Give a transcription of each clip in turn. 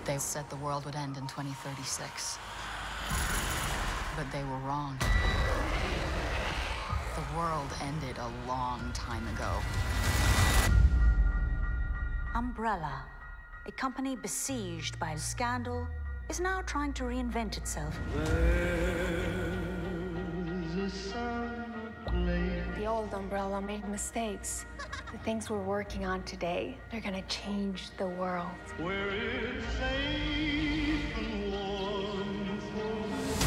They said the world would end in 2036. But they were wrong. The world ended a long time ago. Umbrella, a company besieged by scandal, is now trying to reinvent itself. The old Umbrella made mistakes. The things we're working on today, they're gonna change the world. Where it's safe and wonderful.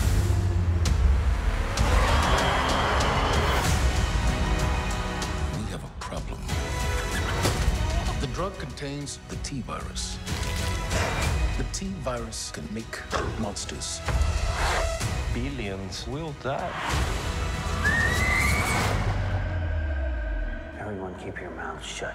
We have a problem. The drug contains the T-virus. The T-virus can make monsters. Billions will die. Everyone keep your mouths shut.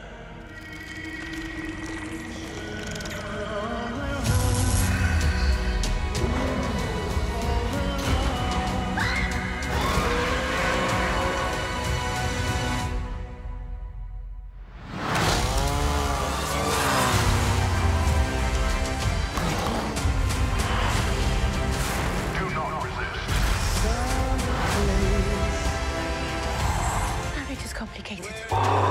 Marriage is complicated.